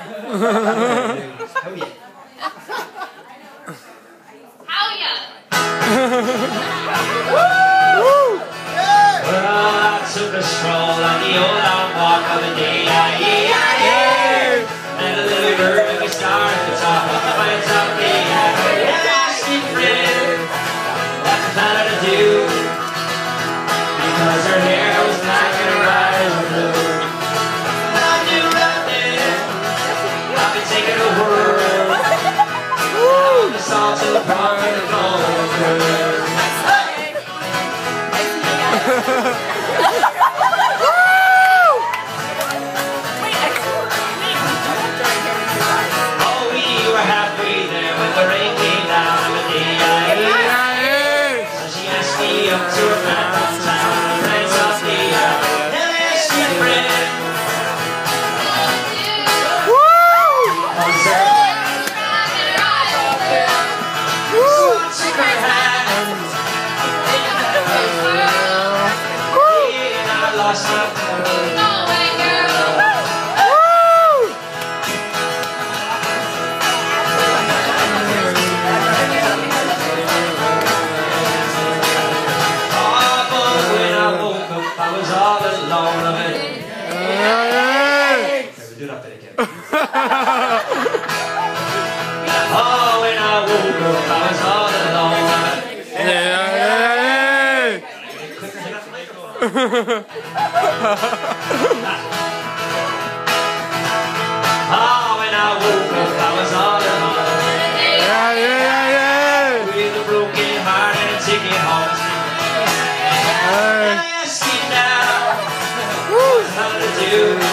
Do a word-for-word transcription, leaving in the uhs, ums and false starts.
How ya? Well, I took a stroll on the old long walk of the day. And a little bird took a star at the top of the pine top day. And asked me, friend, what's the fella to do? Because her hair was black and her eyes were blue. I knew nothing. I've been taking a whirl. Now the salt to the pond and the golden girl. Oh, we were halfway there when the rain came down on the day I ate. So she asked me up to her mountain town and ran softly out. And asked me, friend, on Saturday. So I took her hand, and I lost my Galway Girl. I was all alone of it. Okay, we'll do that bit again. Oh, when I woke up, I was all alone of it. Oh, when I woke up, I was all alone. With a broken heart and a ticket home. And I ask you now, what's how to do?